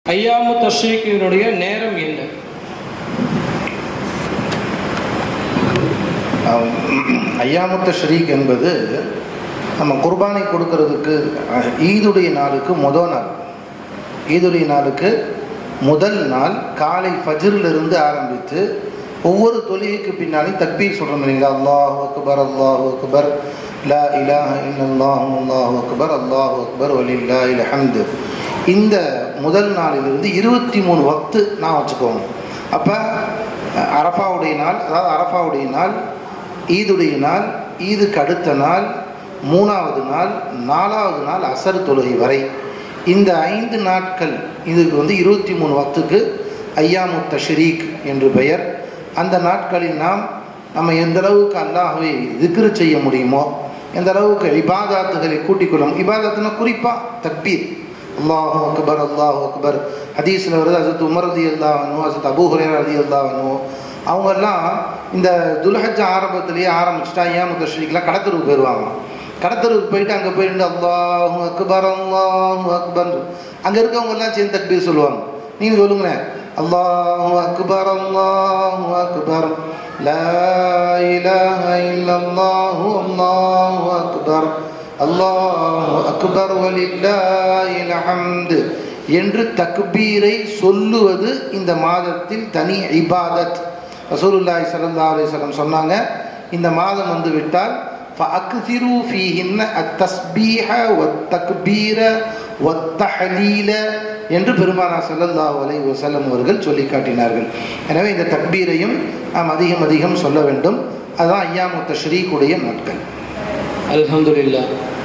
ஐயாமு தஷ்ரீக்கினுடைய நேரம் என்ன? ஐயாமு தஷ்ரீக் என்பது நம்ம குர்பானை கொடுக்கறதுக்கு ஈதுடைய நாளுக்கு முதல் நாள். ஈதுடைய நாளுக்கு முதல் நாள் காலை ஃபஜ்ரிலிருந்து ஆரம்பித்து ஒவ்வொரு தொழுகைக்கு பின்னாலும் தக்பீர் சொல்கிறோம் இல்லைங்களா? அல்லாஹு அக்பர் அல்லாஹு அக்பர் லா இலாஹ இல்லல்லாஹு அல்லாஹு அக்பர் அல்லாஹு அக்பர் வலில்லாஹில் ஹம்து. இந்த முதல் நாளிலிருந்து 23 வக்து நான் வச்சுக்கோங்க. அப்போ அரஃபாவுடைய நாள், அதாவது அரஃபாவுடைய நாள், ஈதுடைய நாள், ஈதுக்கு அடுத்த நாள், 3வது நாள், 4வது நாள் அசர் தொழுகை வரை இந்த 5 நாட்கள் இதுக்கு 23 வக்துக்கு ஐயாமு தஷ்ரீக் என்று பெயர். அந்த நாட்களில் நம்ம எந்த அளவுக்கு அல்லாஹ்வை திக்ர் செய்ய முடியுமோ, எந்த அளவுக்கு இபாதாத்துகளை கூட்டிக் கொள்ளும். இபாதத்துனா குறிப்பாக தக்பீர், அல்லாஹு அக்பர் அல்லாஹு அக்பர். ஹதீஸில் வருது, ஹஸரத் உமர் ரலியல்லாஹு அன்ஹு, ஹஸரத் அபூ ஹுரைரா ரலியல்லாஹு அன்ஹு அவங்கெல்லாம் இந்த துல்ஹஜ் ஆரம்பத்திலேயே ஆரம்பிச்சுட்டா ஐயாமு தஷ்ரீக்லாம் கடத்தருக்கு போயிடுவாங்க. கடத்தருக்கு போயிட்டு அங்கே போயிட்டு அல்லாஹு அக்பர் அல்லாஹு அக்பர், அங்கே இருக்கவங்க எல்லாம் சேர்ந்து தக்பீர் சொல்லுவாங்க. நீங்கள் சொல்லுங்களேன், அல்லாஹு அக்பர் அல்லாஹு அக்பர் லா இலாஹ இல்லல்லாஹு அல்லாஹு அக்பர் அல்லாஹு அக்பர் வலில்லாஹில் ஹம்து என்று தக்பீரை சொல்லுவது இந்த மாதத்தில் தனி இபாதத். ரசூலுல்லாஹி ஸல்லல்லாஹு அலைஹி வஸல்லம் சொன்னாங்க, இந்த மாதம் வந்து விட்டால் ஃபஅக்ஸிரு ஃபீஹின்ன அத்தஸ்பீஹ வத்தக்பீர வத்தஹலீல என்று பெருமானார் ஸல்லல்லாஹு அலைஹி வஸல்லம் அவர்கள் சொல்லி காட்டினார்கள். எனவே இந்த தக்பீரையும் நாம் அதிகம் சொல்ல வேண்டும். அதுதான் ஐயாமு தஷ்ரீக்குடைய நாட்கள். அல்ஹம்துலில்லாஹ்.